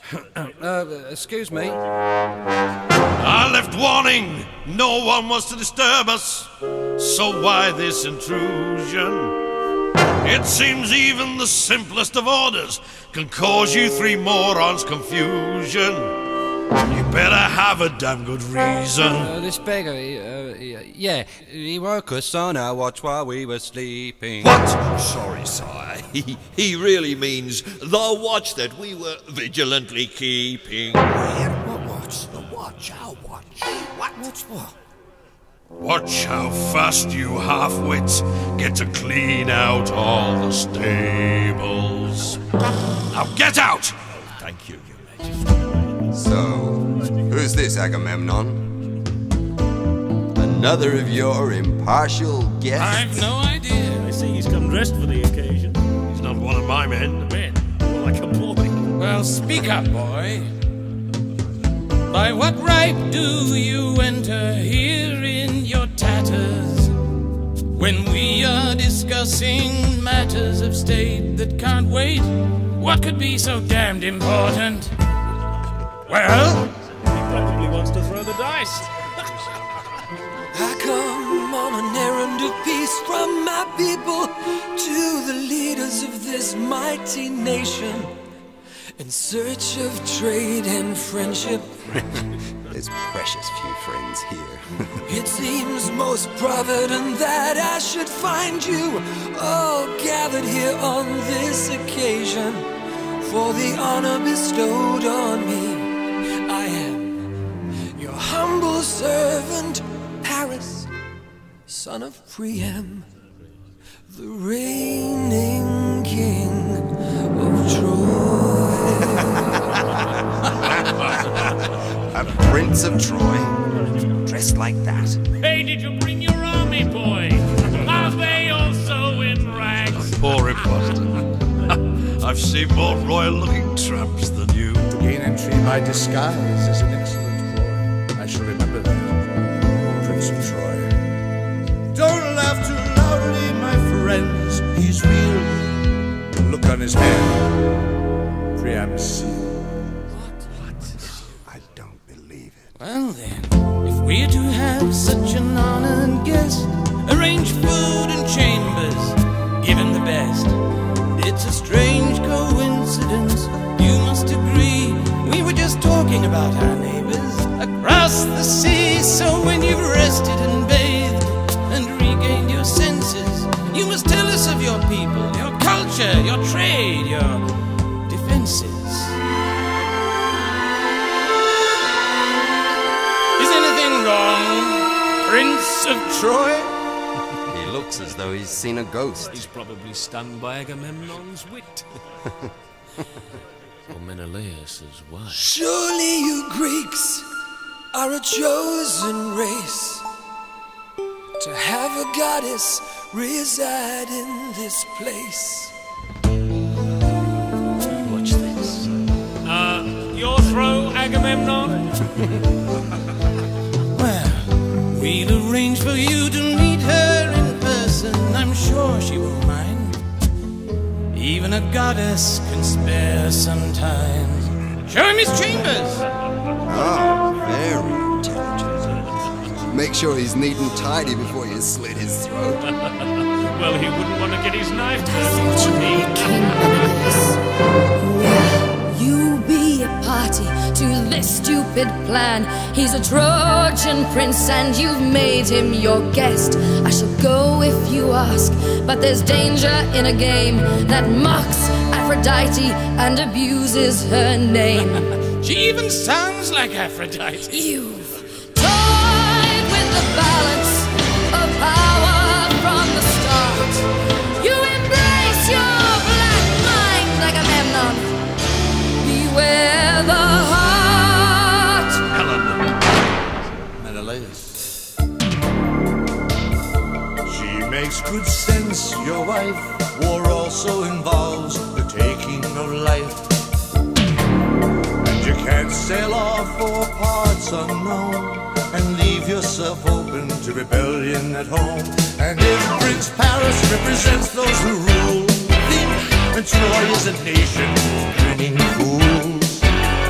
Excuse me. I left warning, no one was to disturb us. So why this intrusion? It seems even the simplest of orders can cause you three morons confusion. You better have a damn good reason. This beggar, yeah, he woke us on our watch while we were sleeping. What? Sorry, sire. He really means the watch that we were vigilantly keeping. What watch? The watch? Our watch? What? What's what? Watch how fast you half-wits get to clean out all the stables. Now get out! Thank you, Your Majesty. So, who's this, Agamemnon? Another of your impartial guests? I've no idea. I see he's come dressed for the occasion. He's not one of my men. Men? More like a boy. Well, speak up, boy. By what right do you enter here in your tatters when we are discussing matters of state that can't wait? What could be so damned important? Well, He probably wants to throw the dice. I come on an errand of peace from my people to the leaders of this mighty nation, in search of trade and friendship. There's precious few friends here. It seems most provident that I should find you all gathered here on this occasion for the honor bestowed on me. I am your humble servant, Paris, son of Priam, the reigning king of Troy. A prince of Troy, dressed like that. Hey, did you bring your army, boy? Are they also in rags? Poor imposter. I've seen more royal-looking tramps than you. To gain entry by disguise is an excellent ploy. I shall remember that, Prince of Troy. Don't laugh too loudly, my friends. He's real. Look on his hand. Priam's seal. I don't believe it. Well then, if we're to have such an honored guest, arrange food and chambers, give him the best. It's a strange coincidence, you must agree. We were just talking about our neighbors across the sea. So when you've rested and bathed and regained your senses, you must tell us of your people, your culture, your trade, your defenses. Is anything wrong, Prince of Troy? He looks as though he's seen a ghost. He's probably stunned by Agamemnon's wit. Or Menelaus's wife. Surely you Greeks are a chosen race to have a goddess reside in this place. Watch this. Your throw, Agamemnon? Well, we'll arrange for you to meet her in person. I'm sure she won't mind. Even a goddess can spare some time. Show him his chambers. Oh, very intelligent. Make sure he's neat and tidy before you slit his throat. Well, he wouldn't want to get his knife turned on me. King Menelaus, will you be a party to this stupid plan? He's a Trojan prince and you've made him your guest. I shall go if you ask, but there's danger in a game that mocks Aphrodite and abuses her name. She even sounds like Aphrodite. You've toyed with the balance of power from the start. You embrace your black mind, Agamemnon. Beware the heart. Menelaus. She makes good sense, your wife. War also involves the taking of life. And you can't sail off for parts unknown and leave yourself open to rebellion at home. And if Prince Paris represents those who rule, think that Troy is a nation of grinning fools.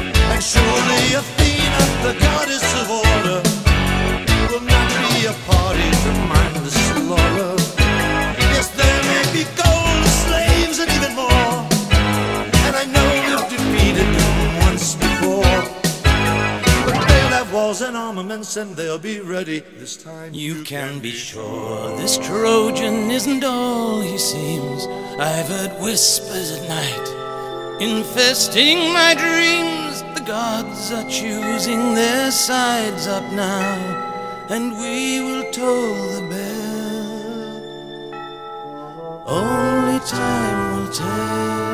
promise, and they'll be ready this time. You can be sure this Trojan isn't all he seems. I've heard whispers at night, infesting my dreams. The gods are choosing their sides up now, and we will toll the bell. Only time will tell.